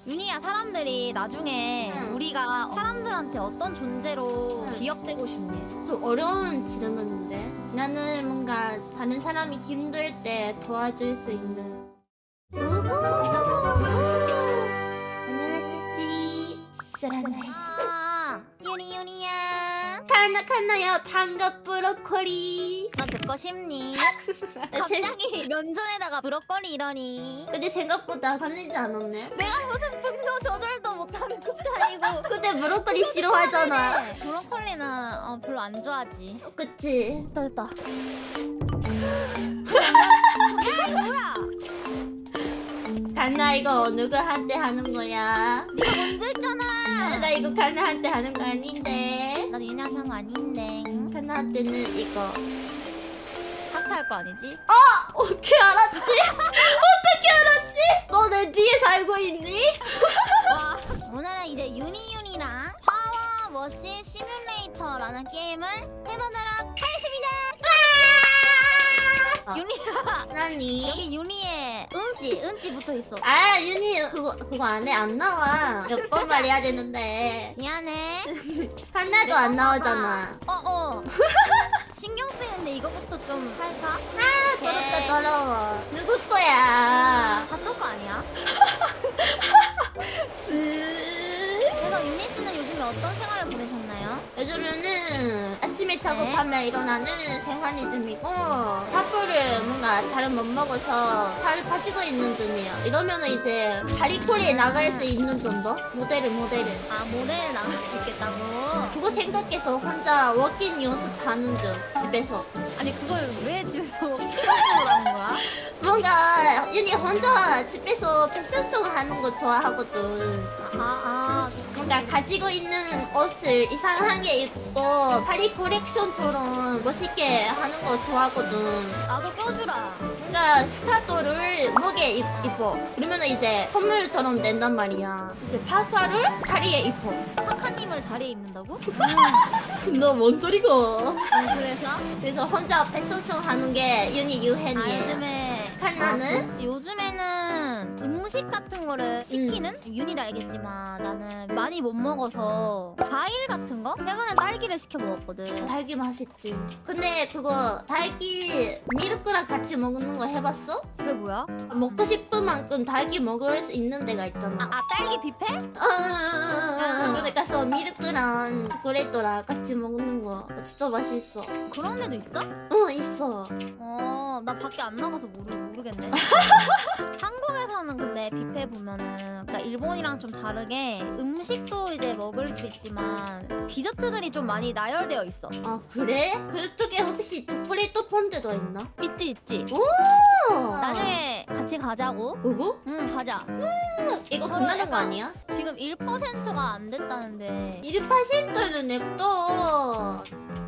윤희야, 사람들이 나중에 우리가 사람들한테 어떤 존재로 기억되고 싶니? 좀 어려운 질문인데 나는 뭔가 다른 사람이 힘들 때 도와줄 수 있는 안녕하시지 사랑해 윤희야. 칸나야 당근 브로콜리 너 듣고 싶니? 갑자기 면전에다가 브로콜리 이러니. 근데 생각보다 화내지 않았네. 내가 무슨 분노 조절도 못하는 것도 아니고. 근데 브로콜리 싫어하잖아. 네, 브로콜리는 별로 안 좋아하지. 그치? 됐다. 야, 이거 뭐야? 칸나 이거 누구한테 하는 거야? 네가 먼저 했잖아. 나 이거 칸나한테 하는 거 아닌데. 나도 윤희한테 한 거 아닌데. 칸나한테는 이거. 하트할 거 아니지? 어떻게 알았지? 어떻게 알았지? 너 내 뒤에 살고 있니? 와, 오늘은 이제 유니랑 파워 머신 시뮬레이터라는 게임을 해보도록 하겠습니다. 윤희야, 나니? 여기 윤희의 은지 붙어 있어. 아 윤희 그거 안 해. 안 나와. 몇 번 말해야 되는데. 미안해. 칸나도 안 나오잖아. 신경 쓰이는데 이거부터 좀 할까? 더럽다 더러워. 누구 거야? 가쪽 거 아니야? 스. 그래서 윤희 씨는 요즘에 어떤 생활을 보내셨나요? 요즘에는 아침에 작업하면 일어나는 생활리즘이고 밥을 뭔가 잘 못 먹어서 살이 빠지고 있는 중이에요. 이러면은 이제 다리꼬리에 나갈 수 있는 정도? 모델을 아, 모델을 나갈 수 있겠다고? 그거 생각해서 혼자 워킹 연습하는 중 집에서. 아니, 그걸 왜 집에서 필요로 하는 거야? 뭔가 윤희 혼자 집에서 패션쇼 하는 거 좋아하거든. 뭔가 가지고 있는 옷을 이상하게 입고 파리 컬렉션처럼 멋있게 하는 거 좋아하거든. 나도 껴주라. 그러니까 스타터를 목에 입어. 그러면 이제 선물처럼 된단 말이야. 이제 파카를 다리에 입어. 파카님을 다리에 입는다고? 너 뭔 소리고? 그래서 혼자 패션쇼 하는 게 윤희 유행이에요. 요즘에 칸나는? 요즘에는 음식 같은 거를 시키는? 윤희도 알겠지만 나는 많이 못 먹어서 과일 같은 거? 최근에 딸기를 시켜 먹었거든. 달기 맛있지. 근데 그거 달기 미르크랑 같이 먹는 거 해봤어? 그게 뭐야? 먹고 싶은 만큼 달기 먹을 수 있는 데가 있잖아. 딸기 뷔페? 그러니까 미르크랑 초콜릿이랑 같이 먹는 거 진짜 맛있어. 그런 데도 있어? 응 있어. 나 밖에 안 나가서 모르겠네. 한국에서는 근데 뷔페 보면은 그러니까 일본이랑 좀 다르게 음식도 이제 먹을 수 있지만 디저트들이 좀 많이 나열되어 있어. 아 그래? 그쪽에 혹시 초콜릿 펀드도 있나? 있지. 오! 나중에 같이 가자고. 누구? 응, 가자. 이거 끝나는 거 아니야? 지금 1%가 안 됐다는데. 1%는 냅둬.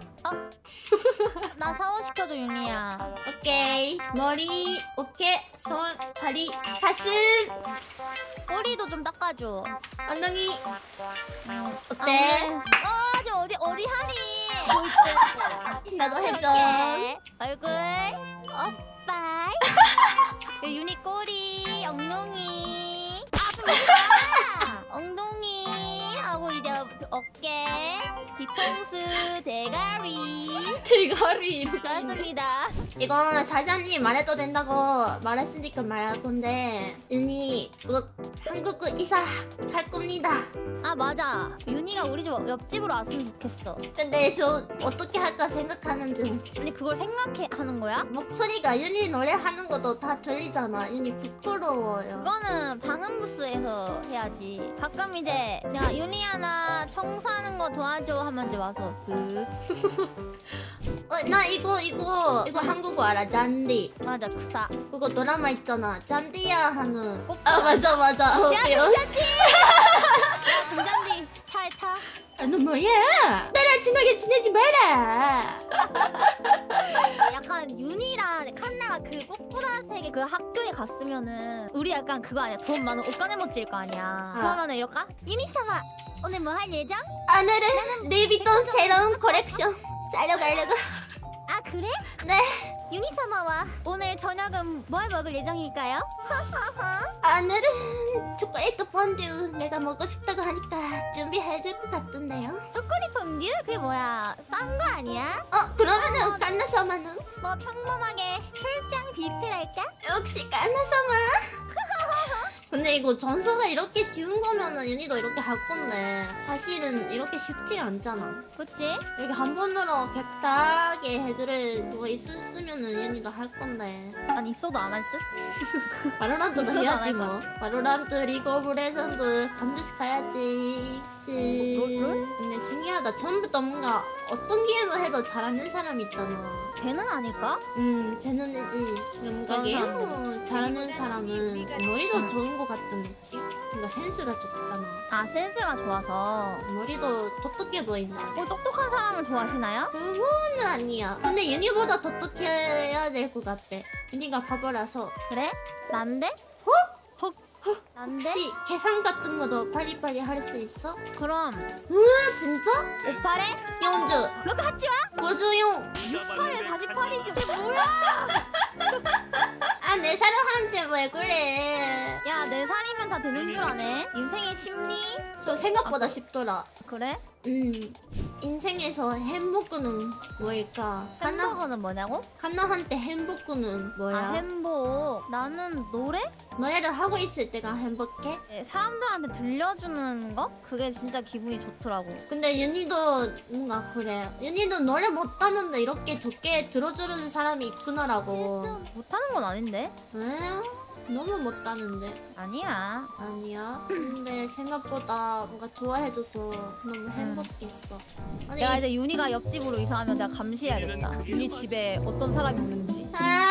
나 사원 시켜줘, 윤희야. 오케이. 머리, 어깨, 손, 다리, 가슴. 꼬리도 좀 닦아줘. 엉덩이. 어때? 지금 어디 하니? 나도 해줘. 오케이. 얼굴. 오빠. 윤희 꼬리, 엉덩이. 엉덩이 하고 이제 어깨, 뒤통수, 대가리 이렇게 맞습니다. 이거 사장님 말해도 된다고 말했으니까 말할 건데 윤희 한국 이사 갈 겁니다. 맞아. 윤희가 우리 집 옆집으로 왔으면 좋겠어. 근데 저 어떻게 할까 생각하는 중. 근데 그걸 생각하는 거야? 목소리가 윤희 노래하는 것도 다 들리잖아. 윤희 부끄러워요. 그거는 방음 부스에서 해야지. 가끔 이제 야 윤희야 나 청소하는 거 도와줘 하면 이제 와서 쓱. 나 이거 한국어 알아. 잔디. 맞아, 그사. 그거 드라마 있잖아. 잔디야 하는. 오빠. 맞아. 야, 금잔디! 야, 금잔디 차에 타. 너 뭐야? 나랑 친하게 지내지 마라. 약간 윤희랑 칸나가 그 꼬꾸라색의 그 학교에 갔으면은 우리 약간 그거 아니야? 돈 많은 옷가네 멋질 거 아니야. 그러면은 이럴까? 윤희사마 오늘 뭐 할 예정? 오늘은 루이비통 새로운 컬렉션 사러 가려고. 그래? 네. 유니사마와 오늘 저녁은 뭘 먹을 예정일까요? 오늘은 초콜릿 펀듀 내가 먹고 싶다고 하니까 준비해줄 것 같던데요. 초콜릿 퐁듀? 그게 뭐야? 싼 거 아니야? 그러면은 깐나사마는? 뭐 평범하게 출장 뷔페랄까? 역시 깐나사마. 근데 이거 전서가 이렇게 쉬운 거면은 윤희도 이렇게 할 건데 사실은 이렇게 쉽지 않잖아. 그치? 이렇게 한 번으로 객하게 해줄 그거 있으면은 윤희도 할 건데. 난 있어도 안 할 듯? 바로란트도 있어도 해야지 안 뭐. 바로란트 리그 오브 레전드 반드시 가야지. 씨. 롤? 근데 신기하다. 처음부터 뭔가 어떤 게임을 해도 잘하는 사람 있잖아. 걔는 아닐까? 쟤는 되지. 뭔가 그런 게임을 잘하는 사람은 머리도 좋은 것 같은 느낌? 뭔가 센스가 좋잖아. 아 센스가 좋아서. 머리도 똑똑해 보인다. 똑똑한 사람을 좋아하시나요? 그거는 아니야. 근데 윤희보다 똑똑해야 될 것 같아. 윤희가 바보라서. 그래? 난데? 난데? 혹시 계산 같은 것도 빨리빨리 할 수 있어? 그럼 진짜? 오빠래? 영주 너가 하지 마? 고조용 8에 48이지 그게 뭐야? 내 사랑한테 왜 그래. 야 4살이면 다 되는 줄 아네? 인생의 심리? 저 생각보다 쉽더라. 그래? 인생에서 행복은 뭐일까? 햄버거는 뭐냐고? 칸나한테 행복은 뭐야? 아 행복. 나는 노래? 노래를 하고 있을 때가 행복해? 네, 사람들한테 들려주는 거? 그게 진짜 기분이 좋더라고. 근데 윤희도 뭔가 그래. 윤희도 노래 못하는데 이렇게 좋게 들어주는 사람이 있구나라고. 못하는 건 아닌데? 에? 너무 못하는데. 아니야. 아니야. 근데 생각보다 뭔가 좋아해줘서 너무 행복했어. 아니, 내가 이제 윤희가 옆집으로 이사하면 내가 감시해야겠다. 윤희 집에 어떤 사람이 오는지.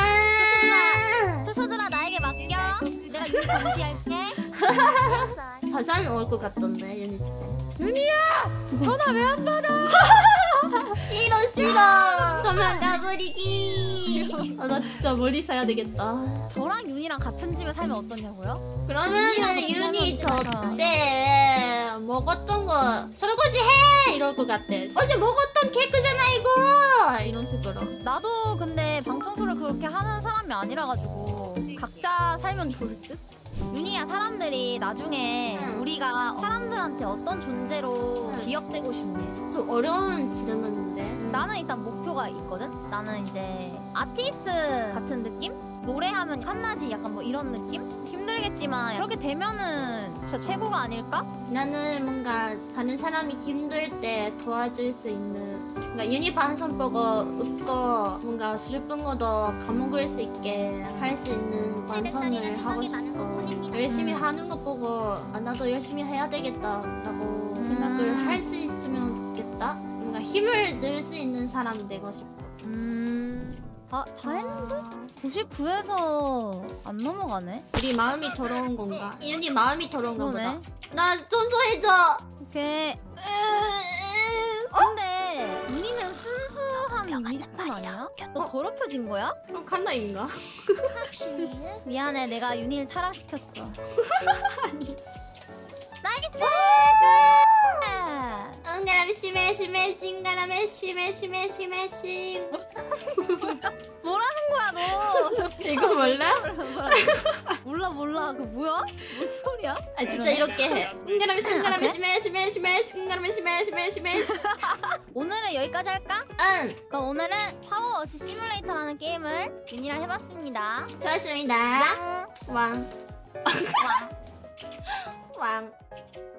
투수들아 나에게 맡겨. 내가 윤희 감시할게. 사장 올 것 같던데 윤희 집에. 윤희야! 전화 왜 안 받아? 싫어 싫어. 도망가버리기. 나 진짜 머리 사야 되겠다. 저랑 윤희랑 같은 집에 살면 어떠냐고요? 그러면은 윤희하고 윤희 살면 저때 먹었던 거 설거지 해 이럴 것 같아. 어제 먹었던 케이크잖아 이거. 이런 식으로. 나도 근데 방 청소를 그렇게 하는 사람이 아니라가지고 각자 살면 좋을 듯? 윤희야 사람들이 나중에 우리가 사람들한테 어떤 존재로 기억되고 싶니? 좀 어려운 질문인데. 나는 일단 목표가 있거든? 나는 이제 아티스트 같은 느낌? 노래하면 칸나지 약간 뭐 이런 느낌? 힘들겠지만 이렇게 되면은 진짜 최고가 아닐까? 나는 뭔가 다른 사람이 힘들 때 도와줄 수 있는 뭔가 윤희 방송 보고 웃고 뭔가 슬픈 것도 까먹을 수 있게 할 수 있는 방송을 하고 싶고 열심히 하는 거 보고 나도 열심히 해야 되겠다라고 생각을 할 수 있으면 좋겠다. 뭔가 힘을 줄 수 있는 사람 되고 싶어. 다 했는데? 99에서 안 넘어가네? 우리 마음이 더러운 건가? 윤희 마음이 더러운가 그러네. 보다. 나 청소해줘. 오케이. 근데 윤희는 순수한 유니콘 아니야? 너 더럽혀진 거야? 그럼 칸나인가? 미안해 내가 윤희를 타락시켰어. 나이스! 응가라미 심해 싱가라미 심해 뭐라는 거야 너? 이거 몰라? 몰라 그 뭐야? 무슨 소리야? 아 진짜 이렇게 해. 응가라미 싱가라미 그래? 심해 응가라미 심해. 오늘은 여기까지 할까? 응 그럼 오늘은 파워워시 시뮬레이터라는 게임을 윤희랑 해봤습니다. 좋았습니다. 왕. 왕.